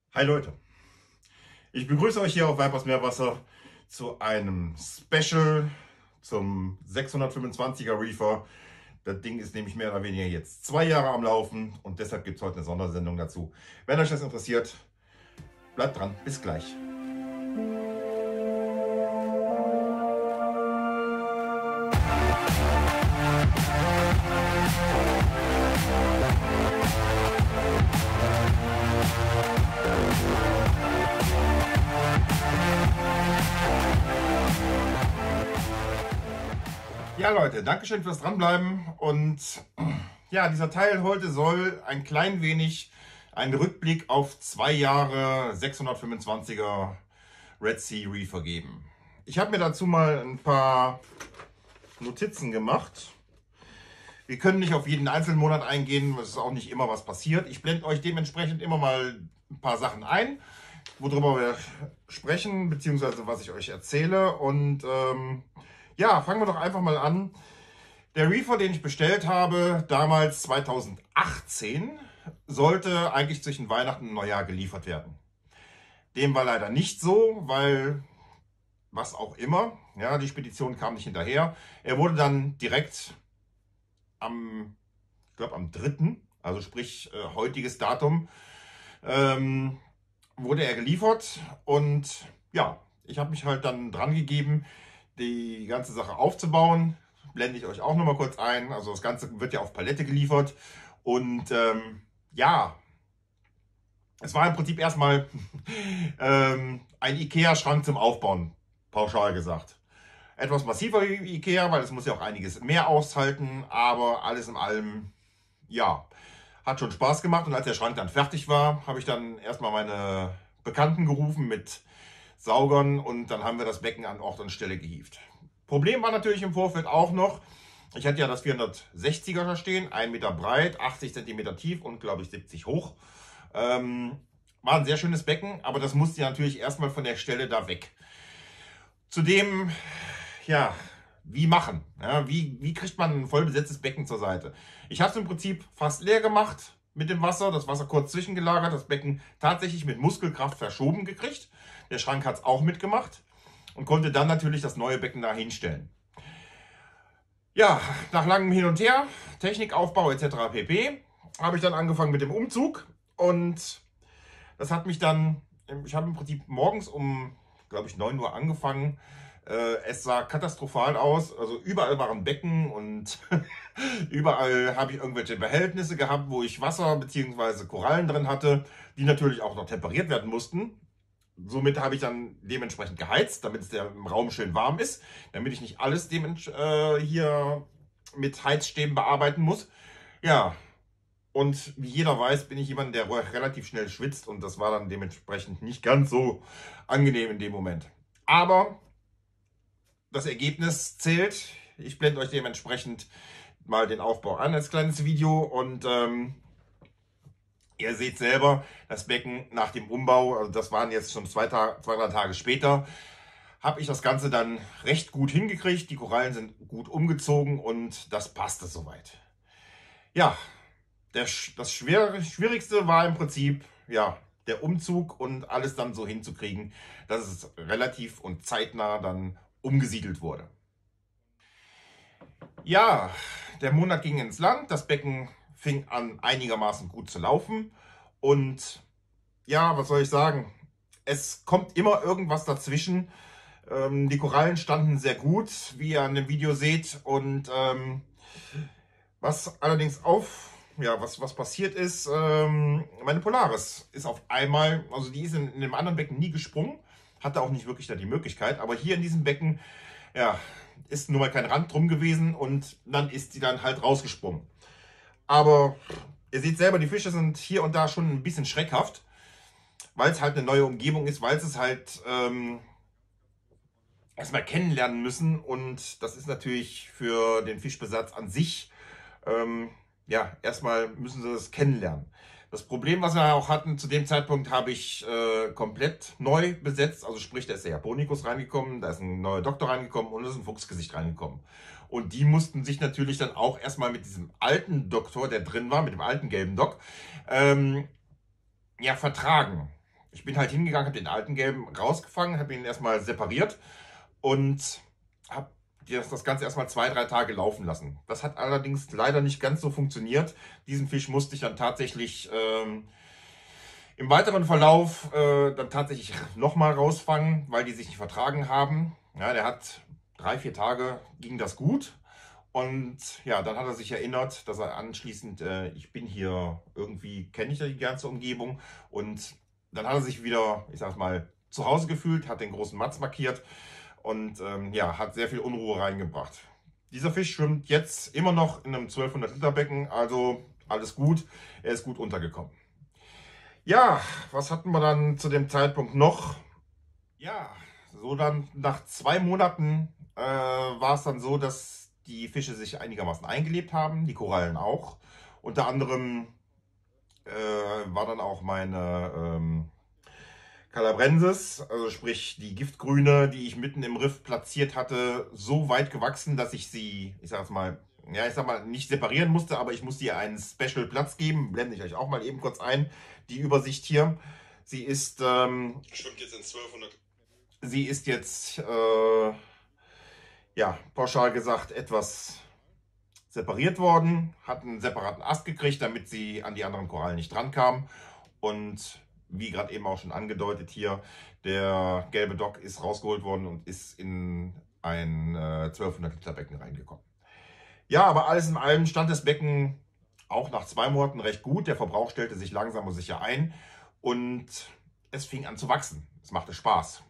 Hi Leute, ich begrüße euch hier auf Vipers Meerwasser zu einem Special zum 625er Reefer. Das Ding ist nämlich mehr oder weniger jetzt 2 Jahre am Laufen und deshalb gibt es heute eine Sondersendung dazu. Wenn euch das interessiert, bleibt dran, bis gleich. Ja Leute, Dankeschön fürs Dranbleiben und ja, dieser Teil heute soll ein klein wenig einen Rückblick auf 2 Jahre 625er Red Sea Reefer geben. Ich habe mir dazu mal ein paar Notizen gemacht. Wir können nicht auf jeden einzelnen Monat eingehen, es ist auch nicht immer was passiert. Ich blende euch dementsprechend immer mal ein paar Sachen ein, worüber wir sprechen, beziehungsweise was ich euch erzähle. Und ja, fangen wir doch einfach mal an. Der Reefer, den ich bestellt habe, damals 2018, sollte eigentlich zwischen Weihnachten und Neujahr geliefert werden. Dem war leider nicht so, weil, was auch immer, ja, die Spedition kam nicht hinterher. Er wurde dann direkt ich glaube am 3., also sprich heutiges Datum, wurde er geliefert. Und ja, ich habe mich halt dann dran gegeben, die ganze Sache aufzubauen. Blende ich euch auch noch mal kurz ein. Also das Ganze wird ja auf Palette geliefert. Und ja, es war im Prinzip erstmal ein IKEA-Schrank zum Aufbauen, pauschal gesagt. Etwas massiver wie IKEA, weil es muss ja auch einiges mehr aushalten. Aber alles in allem, ja, hat schon Spaß gemacht. Und als der Schrank dann fertig war, habe ich dann erstmal meine Bekannten gerufen mit Saugern und dann haben wir das Becken an Ort und Stelle gehievt. Problem war natürlich im Vorfeld auch noch, ich hatte ja das 460er da stehen, 1 Meter breit, 80 cm tief und glaube ich 70 hoch. War ein sehr schönes Becken, aber das musste ja natürlich erstmal von der Stelle da weg. Zudem, ja, wie machen? Ja, wie kriegt man ein voll besetztes Becken zur Seite? Ich habe es im Prinzip fast leer gemacht mit dem Wasser, das Wasser kurz zwischengelagert, das Becken tatsächlich mit Muskelkraft verschoben gekriegt. Der Schrank hat es auch mitgemacht und konnte dann natürlich das neue Becken da hinstellen. Ja, nach langem Hin und Her, Technikaufbau etc. pp. habe ich dann angefangen mit dem Umzug und das hat mich dann, ich habe im Prinzip morgens um, glaube ich, 9 Uhr angefangen. Es sah katastrophal aus, also überall waren Becken und überall habe ich irgendwelche Behältnisse gehabt, wo ich Wasser bzw. Korallen drin hatte, die natürlich auch noch temperiert werden mussten. Somit habe ich dann dementsprechend geheizt, damit es im Raum schön warm ist, damit ich nicht alles hier mit Heizstäben bearbeiten muss. Ja, und wie jeder weiß, bin ich jemand, der relativ schnell schwitzt und das war dann dementsprechend nicht ganz so angenehm in dem Moment. Aber das Ergebnis zählt. Ich blende euch dementsprechend mal den Aufbau an als kleines Video und ihr seht selber, das Becken nach dem Umbau, also das waren jetzt schon 2, 3 Tage später, habe ich das Ganze dann recht gut hingekriegt. Die Korallen sind gut umgezogen und das passte soweit. Ja, das Schwierigste war im Prinzip, ja, der Umzug und alles dann so hinzukriegen, dass es relativ und zeitnah dann umgesiedelt wurde. Ja, der Monat ging ins Land, das Becken fing an einigermaßen gut zu laufen und ja, was soll ich sagen, es kommt immer irgendwas dazwischen. Die Korallen standen sehr gut, wie ihr an dem Video seht und was allerdings was passiert ist, meine Polaris ist auf einmal, also die ist in dem anderen Becken nie gesprungen, hatte auch nicht wirklich da die Möglichkeit, aber hier in diesem Becken, ja, ist nun mal kein Rand drum gewesen und dann ist sie dann halt rausgesprungen. Aber ihr seht selber, die Fische sind hier und da schon ein bisschen schreckhaft, weil es halt eine neue Umgebung ist, weil sie es halt erstmal kennenlernen müssen und das ist natürlich für den Fischbesatz an sich, ja, erstmal müssen sie das kennenlernen. Das Problem, was wir auch hatten, zu dem Zeitpunkt habe ich komplett neu besetzt. Also sprich, da ist der Japonicus reingekommen, da ist ein neuer Doktor reingekommen und da ist ein Fuchsgesicht reingekommen. Und die mussten sich natürlich dann auch erstmal mit diesem alten Doktor, der drin war, mit dem alten gelben Dock, ja, vertragen. Ich bin halt hingegangen, habe den alten gelben rausgefangen, habe ihn erstmal separiert und habe das Ganze erstmal 2, 3 Tage laufen lassen. Das hat allerdings leider nicht ganz so funktioniert. Diesen Fisch musste ich dann tatsächlich im weiteren Verlauf dann tatsächlich nochmal rausfangen, weil die sich nicht vertragen haben. Ja, der hat 3, 4 Tage ging das gut. Und ja, dann hat er sich erinnert, dass er anschließend, ich bin hier, irgendwie kenne ich ja die ganze Umgebung. Und dann hat er sich wieder, ich sag mal, zu Hause gefühlt, hat den großen Matz markiert und ja, hat sehr viel Unruhe reingebracht. Dieser Fisch schwimmt jetzt immer noch in einem 1200 Liter Becken, also alles gut, er ist gut untergekommen. Ja, was hatten wir dann zu dem Zeitpunkt noch? Ja, so dann nach 2 Monaten war es dann so, dass die Fische sich einigermaßen eingelebt haben, die Korallen auch. Unter anderem war dann auch meine Calabrensis, also sprich die Giftgrüne, die ich mitten im Riff platziert hatte, so weit gewachsen, dass ich sie, ich sag mal, ja, ich sag mal, nicht separieren musste, aber ich musste ihr einen Special Platz geben. Blende ich euch auch mal eben kurz ein, die Übersicht hier. Sie ist, schwimmt jetzt in 1200. Sie ist jetzt, ja, pauschal gesagt, etwas separiert worden, hat einen separaten Ast gekriegt, damit sie an die anderen Korallen nicht drankam. Und wie gerade eben auch schon angedeutet hier, der gelbe Dock ist rausgeholt worden und ist in ein 1200 Liter Becken reingekommen. Ja, aber alles in allem stand das Becken auch nach 2 Monaten recht gut. Der Verbrauch stellte sich langsam und sicher ein und es fing an zu wachsen. Es machte Spaß.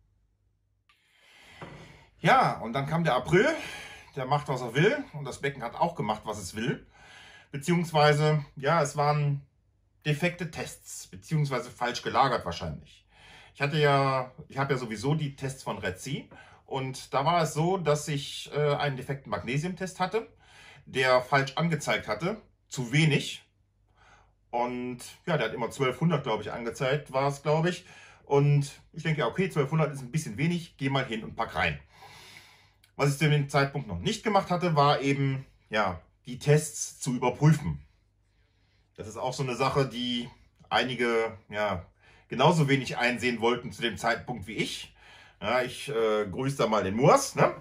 Ja, und dann kam der April, der macht, was er will und das Becken hat auch gemacht, was es will. Beziehungsweise, ja, es waren defekte Tests, beziehungsweise falsch gelagert wahrscheinlich. Ich habe ja sowieso die Tests von Red Sea und da war es so, dass ich einen defekten Magnesiumtest hatte, der falsch angezeigt hatte, zu wenig. Und ja, der hat immer 1200, glaube ich, angezeigt, war es, glaube ich. Und ich denke, okay, 1200 ist ein bisschen wenig, geh mal hin und pack rein. Was ich zu dem Zeitpunkt noch nicht gemacht hatte, war eben, ja, die Tests zu überprüfen. Das ist auch so eine Sache, die einige, ja, genauso wenig einsehen wollten zu dem Zeitpunkt wie ich. Ja, ich grüße da mal den Moors, ne?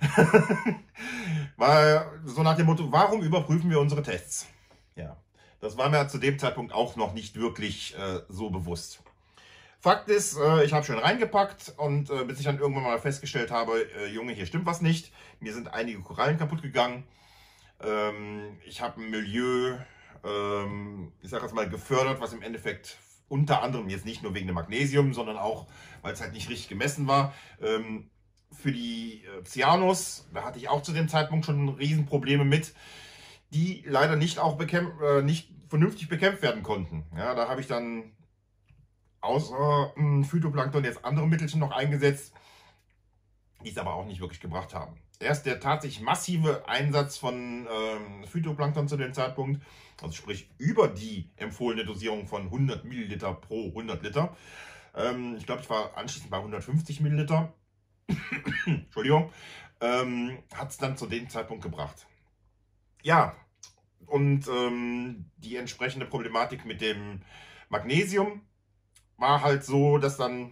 Weil so nach dem Motto, warum überprüfen wir unsere Tests? Ja, das war mir zu dem Zeitpunkt auch noch nicht wirklich so bewusst. Fakt ist, ich habe schön reingepackt und bis ich dann irgendwann mal festgestellt habe, Junge, hier stimmt was nicht. Mir sind einige Korallen kaputt gegangen. Ich habe ein Milieu, ich sage jetzt mal, gefördert, was im Endeffekt unter anderem jetzt nicht nur wegen dem Magnesium, sondern auch, weil es halt nicht richtig gemessen war, für die Cyanus, da hatte ich auch zu dem Zeitpunkt schon Riesenprobleme mit, die leider nicht nicht vernünftig bekämpft werden konnten. Ja, da habe ich dann außer Phytoplankton jetzt andere Mittelchen noch eingesetzt, die es aber auch nicht wirklich gebracht haben. Erst der tatsächlich massive Einsatz von Phytoplankton zu dem Zeitpunkt, also sprich über die empfohlene Dosierung von 100 Milliliter pro 100 Liter. Ich glaube, ich war anschließend bei 150 Milliliter. Entschuldigung. Hat es dann zu dem Zeitpunkt gebracht. Ja, und die entsprechende Problematik mit dem Magnesium war halt so, dass dann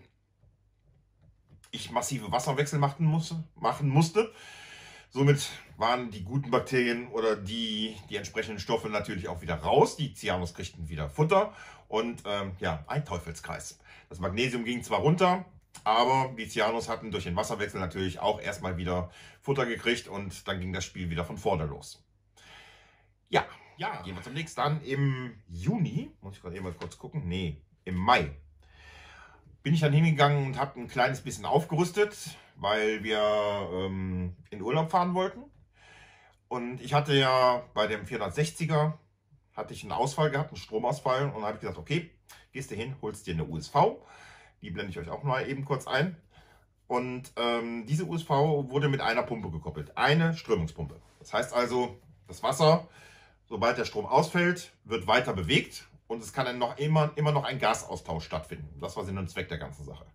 ich massive Wasserwechsel machen musste. Somit waren die guten Bakterien oder die entsprechenden Stoffe natürlich auch wieder raus. Die Cyanus kriegten wieder Futter und ja, ein Teufelskreis. Das Magnesium ging zwar runter, aber die Cyanus hatten durch den Wasserwechsel natürlich auch erstmal wieder Futter gekriegt und dann ging das Spiel wieder von vorne los. Ja, gehen wir zum nächsten. Dann im Juni, muss ich gerade eben mal kurz gucken, nee, im Mai bin ich dann hingegangen und habe ein kleines bisschen aufgerüstet, weil wir in Urlaub fahren wollten. Und ich hatte ja bei dem 460er hatte ich einen Ausfall gehabt, einen Stromausfall. Und dann habe ich gesagt, okay, gehst du hin, holst dir eine USV. Die blende ich euch auch mal eben kurz ein. Und diese USV wurde mit einer Pumpe gekoppelt, eine Strömungspumpe. Das heißt also, das Wasser, sobald der Strom ausfällt, wird weiter bewegt. Und es kann dann immer noch ein Gasaustausch stattfinden. Das war Sinn und Zweck der ganzen Sache.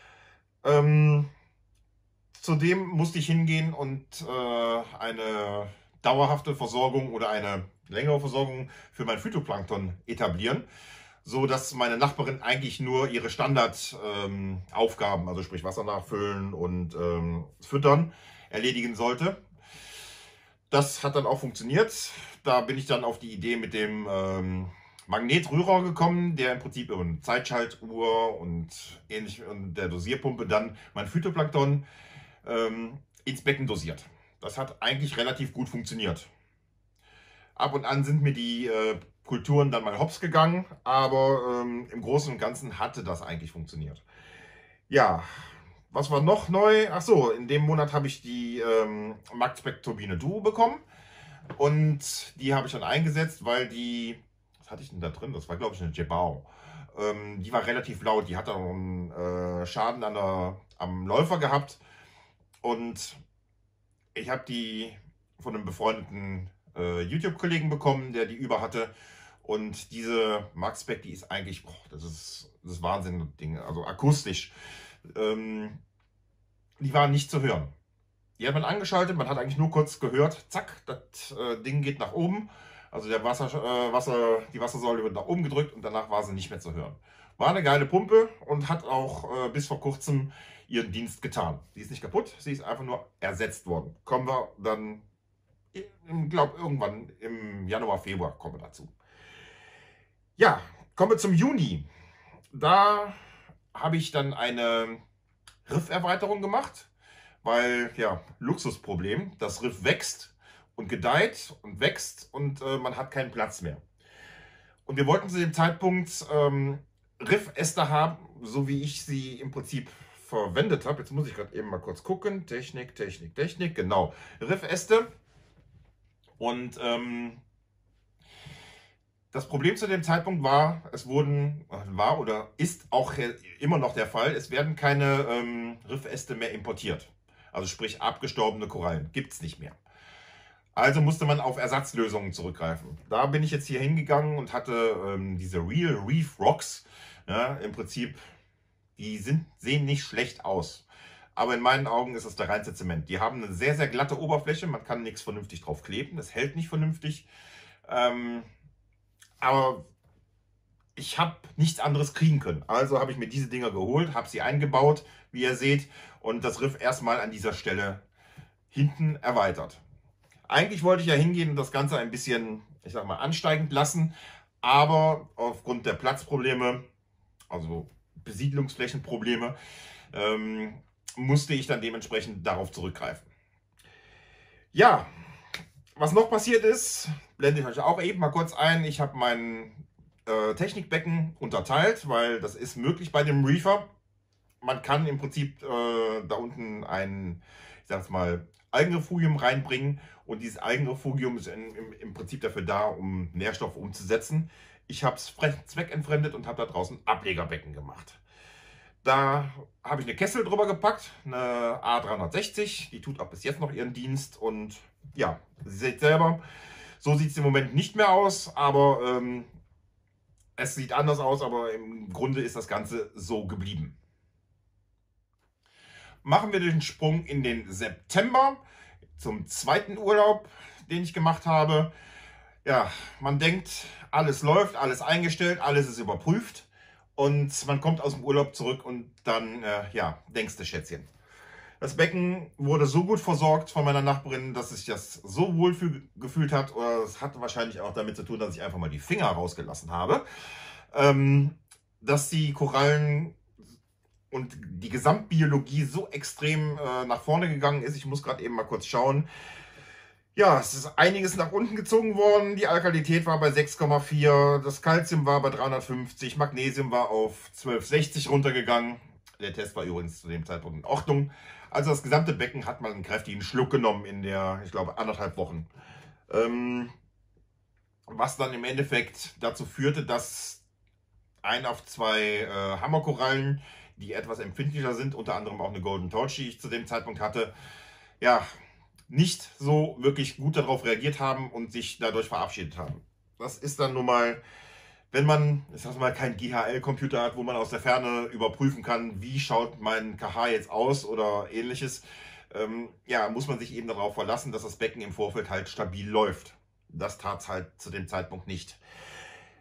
Zudem musste ich hingehen und eine dauerhafte Versorgung oder eine längere Versorgung für mein Phytoplankton etablieren. so dass meine Nachbarin eigentlich nur ihre Standardaufgaben, also sprich Wasser nachfüllen und füttern, erledigen sollte. Das hat dann auch funktioniert. Da bin ich dann auf die Idee mit dem Magnetrührer gekommen, der im Prinzip über eine Zeitschaltuhr und ähnlich und der Dosierpumpe dann mein Phytoplankton ins Becken dosiert. Das hat eigentlich relativ gut funktioniert. Ab und an sind mir die Kulturen dann mal hops gegangen, aber im Großen und Ganzen hatte das eigentlich funktioniert. Ja, was war noch neu? Ach so, in dem Monat habe ich die Magspec Turbine Duo bekommen und die habe ich dann eingesetzt, weil die, was hatte ich denn da drin? Das war glaube ich eine Jebao. Die war relativ laut, die hat dann einen Schaden am Läufer gehabt und ich habe die von einem befreundeten YouTube-Kollegen bekommen, der die über hatte. Und diese Magspec, die ist eigentlich, boah, das ist Wahnsinn, Ding, also akustisch. Die waren nicht zu hören. Die hat man angeschaltet, man hat eigentlich nur kurz gehört, zack, das Ding geht nach oben. Also die Wassersäule wird nach oben gedrückt und danach war sie nicht mehr zu hören. War eine geile Pumpe und hat auch bis vor kurzem ihren Dienst getan. Sie ist nicht kaputt, sie ist einfach nur ersetzt worden. Kommen wir dann, ich glaube irgendwann im Januar, Februar kommen wir dazu. Ja, kommen wir zum Juni. Da habe ich dann eine Rifferweiterung gemacht, weil, ja, Luxusproblem, das Riff wächst und gedeiht und wächst und man hat keinen Platz mehr. Und wir wollten zu dem Zeitpunkt Riffäste haben, so wie ich sie im Prinzip verwendet habe. Jetzt muss ich gerade eben mal kurz gucken. Technik, genau. Riffäste. Und das Problem zu dem Zeitpunkt war, war oder ist auch immer noch der Fall, es werden keine Riffäste mehr importiert. Also sprich abgestorbene Korallen gibt es nicht mehr. Also musste man auf Ersatzlösungen zurückgreifen. Da bin ich jetzt hier hingegangen und hatte diese Real Reef Rocks. Ja, im Prinzip, die sehen nicht schlecht aus. Aber in meinen Augen ist es der reinste Zement. Die haben eine sehr, sehr glatte Oberfläche. Man kann nichts vernünftig drauf kleben. Das hält nicht vernünftig. Aber ich habe nichts anderes kriegen können. Also habe ich mir diese Dinger geholt, habe sie eingebaut, wie ihr seht. Und das Riff erstmal an dieser Stelle hinten erweitert. Eigentlich wollte ich ja hingehen und das Ganze ein bisschen, ich sag mal, ansteigend lassen. Aber aufgrund der Platzprobleme, also Besiedlungsflächenprobleme, musste ich dann dementsprechend darauf zurückgreifen. Ja, was noch passiert ist, blende ich euch auch eben mal kurz ein. Ich habe mein Technikbecken unterteilt, weil das ist möglich bei dem Reefer. Man kann im Prinzip da unten ein, ich sag's mal, Algenrefugium reinbringen und dieses Algenrefugium ist im Prinzip dafür da, um Nährstoffe umzusetzen. Ich habe es zweckentfremdet und habe da draußen Ablegerbecken gemacht. Da habe ich eine Kessel drüber gepackt, eine A360, die tut auch bis jetzt noch ihren Dienst und ja, ihr seht selber, so sieht es im Moment nicht mehr aus, aber es sieht anders aus, aber im Grunde ist das Ganze so geblieben. Machen wir den Sprung in den September zum zweiten Urlaub, den ich gemacht habe. Ja, man denkt, alles läuft, alles eingestellt, alles ist überprüft. Und man kommt aus dem Urlaub zurück und dann, ja, denkst du, Schätzchen. Das Becken wurde so gut versorgt von meiner Nachbarin, dass sich das so wohl gefühlt hat. Oder es hatte wahrscheinlich auch damit zu tun, dass ich einfach mal die Finger rausgelassen habe. Dass die Korallen und die Gesamtbiologie so extrem nach vorne gegangen ist. Ich muss gerade eben mal kurz schauen. Ja, es ist einiges nach unten gezogen worden. Die Alkalität war bei 6,4, das Calcium war bei 350, Magnesium war auf 1260 runtergegangen. Der Test war übrigens zu dem Zeitpunkt in Ordnung. Also das gesamte Becken hat mal einen kräftigen Schluck genommen in der, ich glaube, 1,5 Wochen. Was dann im Endeffekt dazu führte, dass 1 auf 2 Hammerkorallen, die etwas empfindlicher sind, unter anderem auch eine Golden Torch, die ich zu dem Zeitpunkt hatte, ja, nicht so wirklich gut darauf reagiert haben und sich dadurch verabschiedet haben. Das ist dann nun mal, wenn man, ich sag mal, kein GHL-Computer hat, wo man aus der Ferne überprüfen kann, wie schaut mein KH jetzt aus oder ähnliches, ja, muss man sich eben darauf verlassen, dass das Becken im Vorfeld halt stabil läuft. Das tat es halt zu dem Zeitpunkt nicht.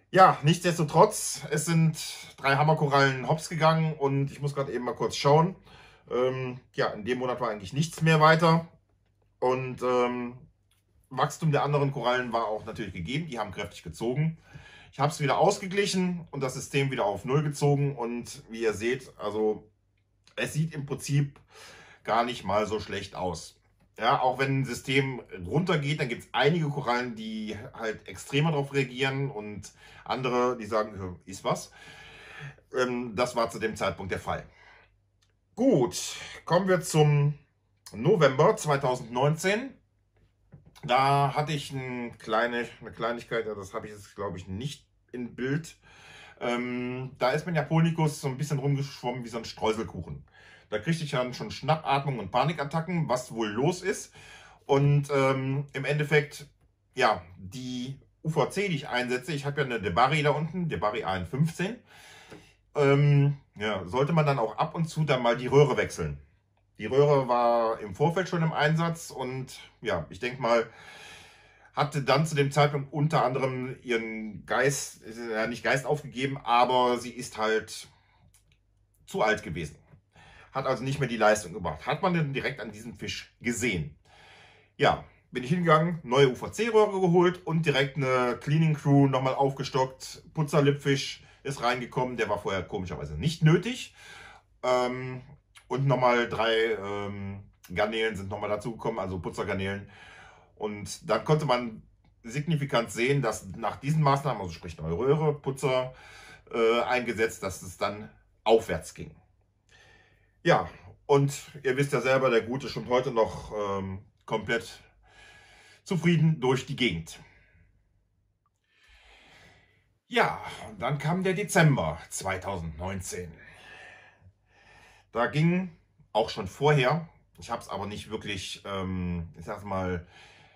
Ja, nichtsdestotrotz, es sind 3 Hammerkorallen hops gegangen und ich muss gerade eben mal kurz schauen. Ja, in dem Monat war eigentlich nichts mehr weiter und Wachstum der anderen Korallen war auch natürlich gegeben, die haben kräftig gezogen. Ich habe es wieder ausgeglichen und das System wieder auf Null gezogen und wie ihr seht, also es sieht im Prinzip gar nicht mal so schlecht aus. Ja, auch wenn ein System runtergeht, dann gibt es einige Korallen, die halt extremer darauf reagieren und andere, die sagen, ist was. Das war zu dem Zeitpunkt der Fall. Gut, kommen wir zum November 2019. Da hatte ich eine Kleinigkeit, das habe ich jetzt glaube ich nicht in Bild. Da ist mein Japonicus so ein bisschen rumgeschwommen wie so ein Streuselkuchen. Da kriegte ich dann schon Schnappatmung und Panikattacken, was wohl los ist. Und im Endeffekt, ja, die UVC, die ich einsetze, ich habe ja eine Debari da unten, Debari AN15. Ja, sollte man dann auch ab und zu dann mal die Röhre wechseln. Die Röhre war im Vorfeld schon im Einsatz und ja, ich denke mal, hatte dann zu dem Zeitpunkt unter anderem ihren Geist, ja nicht Geist aufgegeben, aber sie ist halt zu alt gewesen. Hat also nicht mehr die Leistung gebracht. Hat man denn direkt an diesem Fisch gesehen. Ja, bin ich hingegangen, neue UVC-Röhre geholt und direkt eine Cleaning Crew nochmal aufgestockt. Putzerlippfisch ist reingekommen, der war vorher komischerweise nicht nötig. Und nochmal 3 Garnelen sind nochmal dazugekommen, also Putzergarnelen. Und dann konnte man signifikant sehen, dass nach diesen Maßnahmen, also sprich neue Röhre, Putzer eingesetzt, dass es dann aufwärts ging. Ja, und ihr wisst ja selber, der Gute schwimmt heute noch komplett zufrieden durch die Gegend. Ja, und dann kam der Dezember 2019. Da ging auch schon vorher, ich habe es aber nicht wirklich, ich sag mal,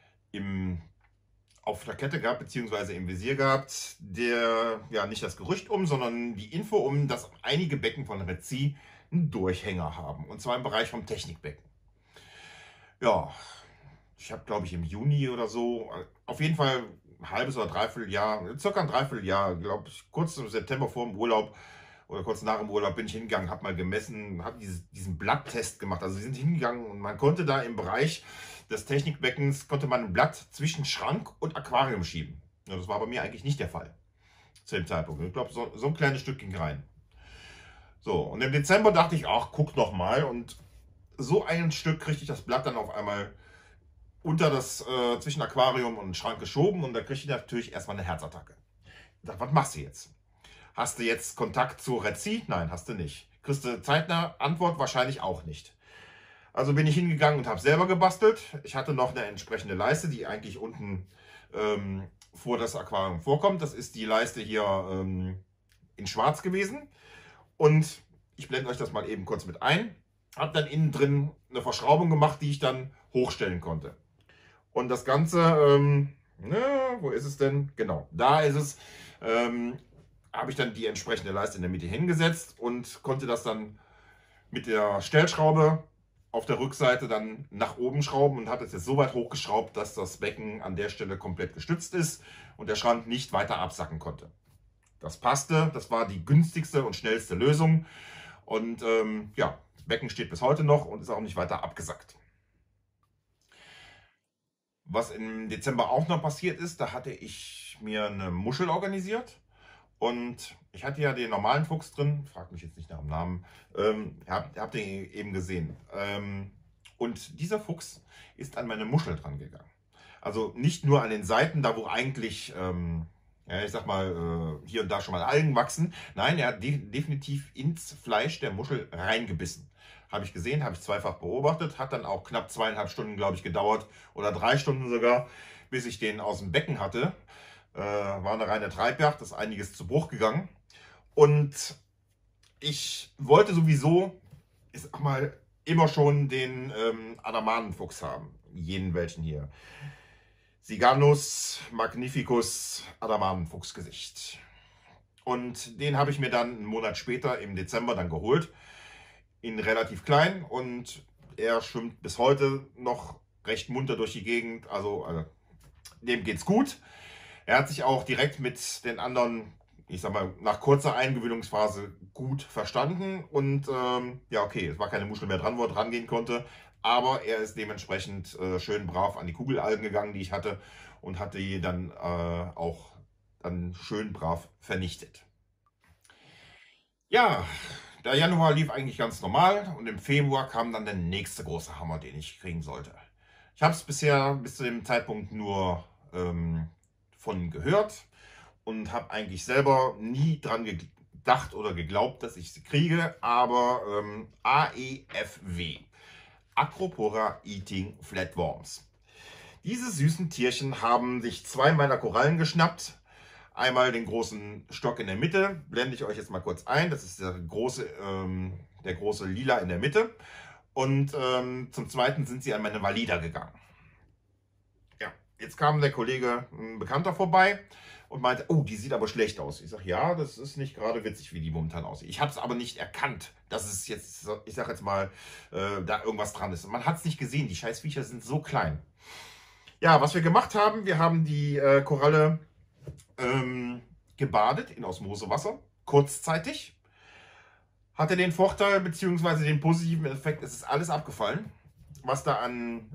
auf der Kette gehabt, beziehungsweise im Visier gehabt, ja nicht das Gerücht sondern die Info dass einige Becken von Red Sea einen Durchhänger haben. Und zwar im Bereich vom Technikbecken. Ja, ich habe glaube ich im Juni oder so, auf jeden Fall ein halbes oder dreiviertel Jahr, circa ein Dreivierteljahr, glaube ich, kurz im September vor dem Urlaub oder kurz nach dem Urlaub bin ich hingegangen, habe mal gemessen, habe diesen Blatttest gemacht. Also wir sind hingegangen und man konnte da im Bereich des Technikbeckens, konnte man ein Blatt zwischen Schrank und Aquarium schieben. Ja, das war bei mir eigentlich nicht der Fall zu dem Zeitpunkt. Ich glaube, so ein kleines Stück ging rein. So, und im Dezember dachte ich, ach, guck noch mal. Und so ein Stück kriegte ich das Blatt dann auf einmal unter das zwischen Aquarium und Schrank geschoben und da kriegte ich natürlich erstmal eine Herzattacke. Ich dachte, was machst du jetzt? Hast du jetzt Kontakt zu Red Sea? Nein, hast du nicht. Kriegst du zeitnah Antwort? Wahrscheinlich auch nicht. Also bin ich hingegangen und habe selber gebastelt. Ich hatte noch eine entsprechende Leiste, die eigentlich unten vor das Aquarium vorkommt. Das ist die Leiste hier in schwarz gewesen. Und ich blende euch das mal eben kurz mit ein. Habe dann innen drin eine Verschraubung gemacht, die ich dann hochstellen konnte. Und das Ganze, wo ist es denn? Genau, da ist es. Habe ich dann die entsprechende Leiste in der Mitte hingesetzt und konnte das dann mit der Stellschraube auf der Rückseite dann nach oben schrauben und habe es jetzt so weit hochgeschraubt, dass das Becken an der Stelle komplett gestützt ist und der Schrank nicht weiter absacken konnte. Das passte, das war die günstigste und schnellste Lösung und ja, das Becken steht bis heute noch und ist auch nicht weiter abgesackt. Was im Dezember auch noch passiert ist, da hatte ich mir eine Muschel organisiert. Und ich hatte ja den normalen Fuchs drin, fragt mich jetzt nicht nach dem Namen, habt ihr eben gesehen. Und dieser Fuchs ist an meine Muschel dran gegangen. Also nicht nur an den Seiten, da wo eigentlich, ja, ich sag mal, hier und da schon mal Algen wachsen. Nein, er hat definitiv ins Fleisch der Muschel reingebissen. Habe ich gesehen, habe ich zweifach beobachtet, hat dann auch knapp 2,5 Stunden, glaube ich, gedauert oder 3 Stunden sogar, bis ich den aus dem Becken hatte. War eine reine Treibjagd, ist einiges zu Bruch gegangen. Und ich wollte sowieso, ich sag mal, immer schon den Adamanenfuchs haben. Jeden welchen hier. Siganus Magnificus Adamanenfuchsgesicht. Und den habe ich mir dann einen Monat später im Dezember dann geholt. Ihn relativ klein und er schwimmt bis heute noch recht munter durch die Gegend. Also dem geht's gut. Er hat sich auch direkt mit den anderen, ich sag mal, nach kurzer Eingewöhnungsphase gut verstanden. Und ja, okay, es war keine Muschel mehr dran, wo er dran gehen konnte. Aber er ist dementsprechend schön brav an die Kugelalgen gegangen, die ich hatte. Und hatte die dann auch dann schön brav vernichtet. Ja, der Januar lief eigentlich ganz normal. Und im Februar kam dann der nächste große Hammer, den ich kriegen sollte. Ich habe es bisher bis zu dem Zeitpunkt nur von gehört und habe eigentlich selber nie dran gedacht oder geglaubt, dass ich sie kriege, aber AEFW, Acropora Eating Flatworms. Diese süßen Tierchen haben sich zwei meiner Korallen geschnappt. Einmal den großen Stock in der Mitte, blende ich euch jetzt mal kurz ein. Das ist der große Lila in der Mitte. Und zum Zweiten sind sie an meine Valida gegangen. Ja, jetzt kam der Kollege, ein Bekannter, vorbei und meinte, oh, die sieht aber schlecht aus. Ich sage, ja, das ist nicht gerade witzig, wie die momentan aussieht. Ich habe es aber nicht erkannt, dass es jetzt, ich sage jetzt mal, da irgendwas dran ist. Und man hat es nicht gesehen, die Scheißviecher sind so klein. Ja, was wir gemacht haben, wir haben die Koralle gebadet in Osmosewasser, kurzzeitig. Hatte den Vorteil bzw. den positiven Effekt, es ist alles abgefallen, was da an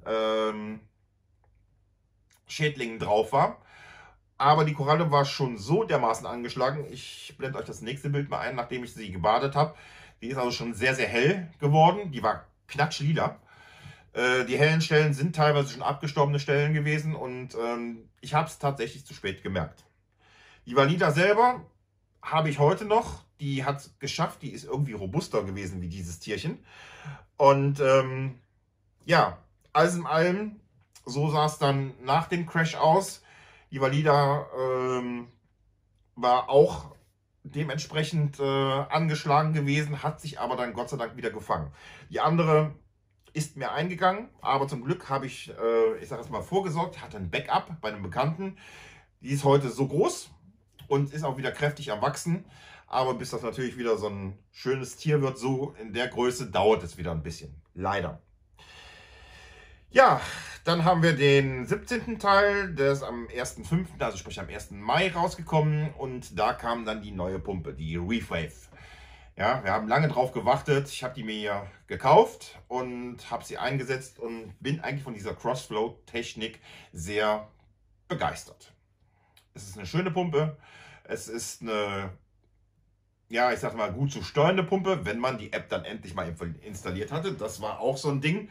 Schädlingen drauf war. Aber die Koralle war schon so dermaßen angeschlagen. Ich blende euch das nächste Bild mal ein, nachdem ich sie gebadet habe. Die ist also schon sehr, sehr hell geworden. Die war knatschlila. Die hellen Stellen sind teilweise schon abgestorbene Stellen gewesen und ich habe es tatsächlich zu spät gemerkt. Die Valida selber habe ich heute noch. Die hat es geschafft. Die ist irgendwie robuster gewesen wie dieses Tierchen. Und ja, alles in allem, so sah es dann nach dem Crash aus. Die Valida war auch dementsprechend angeschlagen gewesen, hat sich aber dann Gott sei Dank wieder gefangen. Die andere ist mir eingegangen, aber zum Glück habe ich sage es mal, vorgesorgt, hatte ein Backup bei einem Bekannten. Die ist heute so groß und ist auch wieder kräftig am Wachsen. Aber bis das natürlich wieder so ein schönes Tier wird, so in der Größe, dauert es wieder ein bisschen. Leider. Ja, dann haben wir den 17. Teil, der ist am 1.5., also sprich am 1. Mai rausgekommen. Und da kam dann die neue Pumpe, die Reefwave. Ja, wir haben lange drauf gewartet. Ich habe die mir gekauft und habe sie eingesetzt und bin eigentlich von dieser Crossflow-Technik sehr begeistert. Es ist eine schöne Pumpe. Es ist eine, ja, ich sag mal, gut zu steuernde Pumpe, wenn man die App dann endlich mal installiert hatte. Das war auch so ein Ding.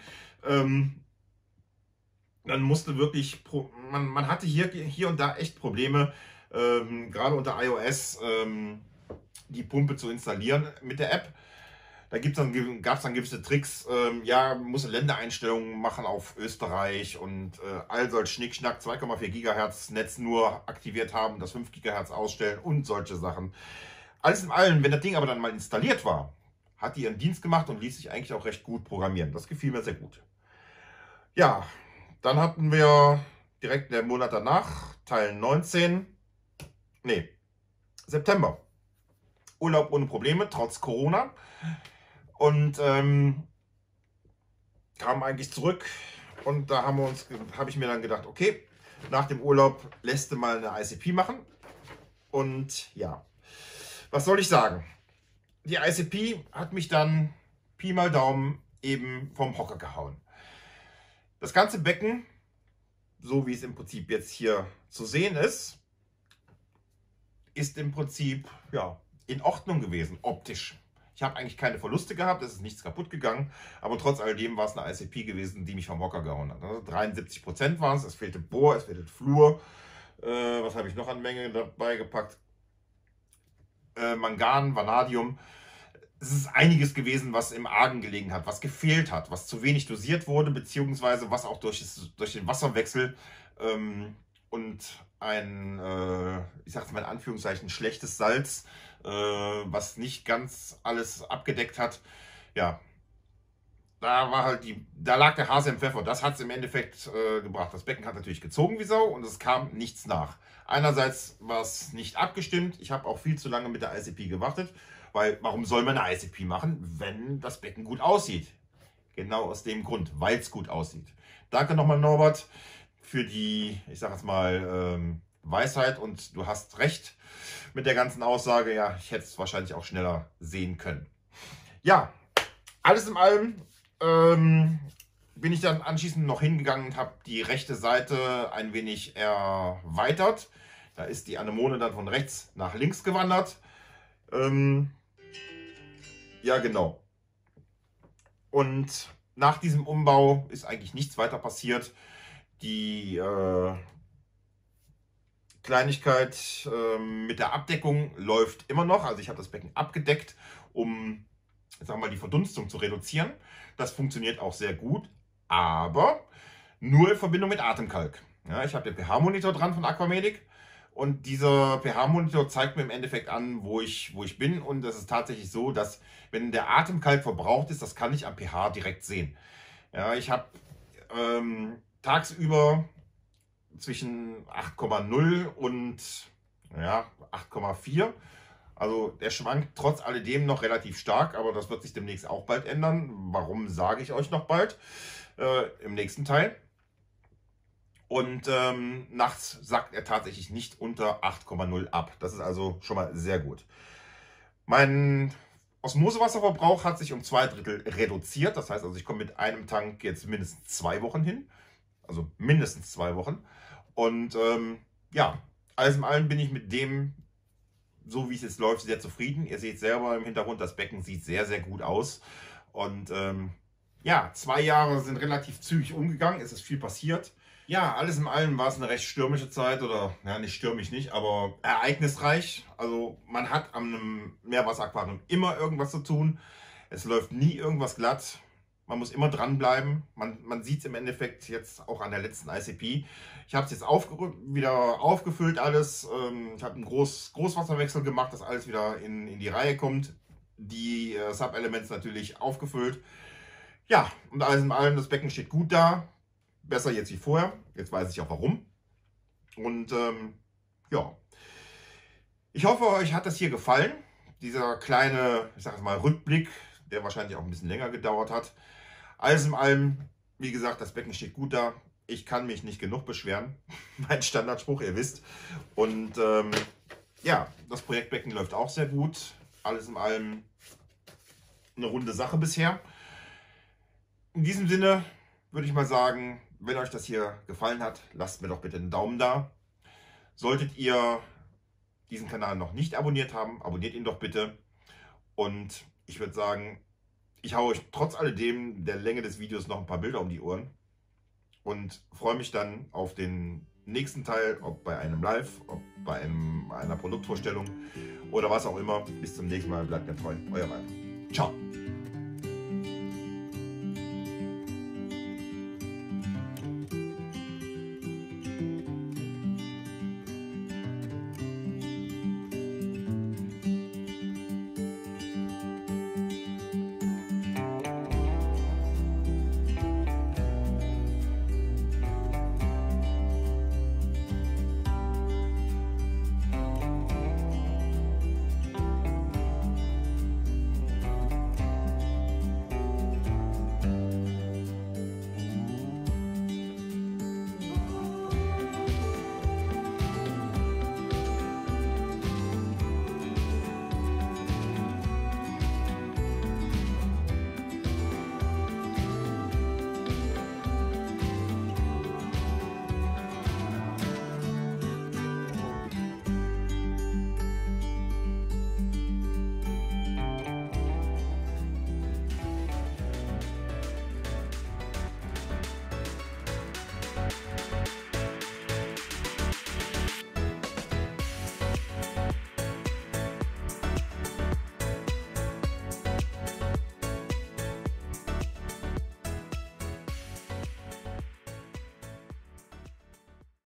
Dann musste wirklich, man hatte hier und da echt Probleme, gerade unter iOS, die Pumpe zu installieren mit der App. Da gab es dann gewisse Tricks, ja, man musste Ländereinstellungen machen auf Österreich und all solch Schnickschnack, 2,4 GHz Netz nur aktiviert haben, das 5 GHz ausstellen und solche Sachen. Alles in allem, wenn das Ding aber dann mal installiert war, hat die ihren Dienst gemacht und ließ sich eigentlich auch recht gut programmieren. Das gefiel mir sehr gut. Ja, dann hatten wir direkt der Monat danach, Teil 19, nee, September. Urlaub ohne Probleme, trotz Corona. Und kam eigentlich zurück und da habe ich mir dann gedacht, okay, nach dem Urlaub lässt du mal eine ICP machen. Und ja, was soll ich sagen? Die ICP hat mich dann Pi mal Daumen eben vom Hocker gehauen. Das ganze Becken, so wie es im Prinzip jetzt hier zu sehen ist im Prinzip ja, in Ordnung gewesen, optisch. Ich habe eigentlich keine Verluste gehabt, es ist nichts kaputt gegangen, aber trotz alledem war es eine ICP gewesen, die mich vom Hocker gehauen hat. Also 73% waren es fehlte Bohr, es fehlte Fluor. Was habe ich noch an Menge dabei gepackt? Mangan, Vanadium. Es ist einiges gewesen, was im Argen gelegen hat, was gefehlt hat, was zu wenig dosiert wurde, beziehungsweise was auch durch den Wasserwechsel und ein, ich sage es mal in Anführungszeichen, schlechtes Salz, was nicht ganz alles abgedeckt hat. Ja, da lag der Hase im Pfeffer. Das hat es im Endeffekt gebracht. Das Becken hat natürlich gezogen wie Sau und es kam nichts nach. Einerseits war es nicht abgestimmt. Ich habe auch viel zu lange mit der ICP gewartet. Weil, warum soll man eine ICP machen, wenn das Becken gut aussieht? Genau aus dem Grund, weil es gut aussieht. Danke nochmal, Norbert, für die, ich sage jetzt mal, Weisheit und du hast recht mit der ganzen Aussage. Ja, ich hätte es wahrscheinlich auch schneller sehen können. Ja, alles in allem bin ich dann anschließend noch hingegangen und habe die rechte Seite ein wenig erweitert. Da ist die Anemone dann von rechts nach links gewandert. Ja, genau. Und nach diesem Umbau ist eigentlich nichts weiter passiert. Die Kleinigkeit mit der Abdeckung läuft immer noch. Also ich habe das Becken abgedeckt, um, sagen wir mal, die Verdunstung zu reduzieren. Das funktioniert auch sehr gut, aber nur in Verbindung mit Atemkalk. Ja, ich habe den pH-Monitor dran von Aquamedic und dieser pH-Monitor zeigt mir im Endeffekt an, wo ich bin. Und es ist tatsächlich so, dass wenn der Atemkalk verbraucht ist, das kann ich am pH direkt sehen. Ja, ich habe tagsüber zwischen 8,0 und ja, 8,4. Also der schwankt trotz alledem noch relativ stark, aber das wird sich demnächst auch bald ändern. Warum, sage ich euch noch bald im nächsten Teil. Und nachts sackt er tatsächlich nicht unter 8,0 ab. Das ist also schon mal sehr gut. Mein Osmosewasserverbrauch hat sich um 2/3 reduziert. Das heißt also, ich komme mit einem Tank jetzt mindestens 2 Wochen hin. Also mindestens 2 Wochen. Und ja, alles in allem bin ich mit dem, so wie es jetzt läuft, sehr zufrieden. Ihr seht selber im Hintergrund, das Becken sieht sehr, sehr gut aus. Und ja, 2 Jahre sind relativ zügig umgegangen. Es ist viel passiert. Ja, alles in allem war es eine recht stürmische Zeit oder, ja, nicht stürmisch nicht, aber ereignisreich. Also man hat am Meerwasseraquarium immer irgendwas zu tun. Es läuft nie irgendwas glatt. Man muss immer dranbleiben. Man sieht es im Endeffekt jetzt auch an der letzten ICP. Ich habe es jetzt wieder aufgefüllt alles. Ich habe einen Großwasserwechsel gemacht, dass alles wieder in die Reihe kommt. Die Sub-Elements natürlich aufgefüllt. Ja, und alles in allem, das Becken steht gut da. Besser jetzt wie vorher. Jetzt weiß ich auch warum. Und ja, ich hoffe, euch hat das hier gefallen. Dieser kleine, ich sage mal, Rückblick, der wahrscheinlich auch ein bisschen länger gedauert hat. Alles in allem, wie gesagt, das Becken steht gut da. Ich kann mich nicht genug beschweren. Mein Standardspruch, ihr wisst. Und ja, das Projektbecken läuft auch sehr gut. Alles in allem eine runde Sache bisher. In diesem Sinne würde ich mal sagen, wenn euch das hier gefallen hat, lasst mir doch bitte einen Daumen da. Solltet ihr diesen Kanal noch nicht abonniert haben, abonniert ihn doch bitte. Und ich würde sagen, ich haue euch trotz alledem der Länge des Videos noch ein paar Bilder um die Ohren. Und freue mich dann auf den nächsten Teil, ob bei einem Live, ob bei einer Produktvorstellung oder was auch immer. Bis zum nächsten Mal, bleibt mir treu. Euer Ralf. Ciao.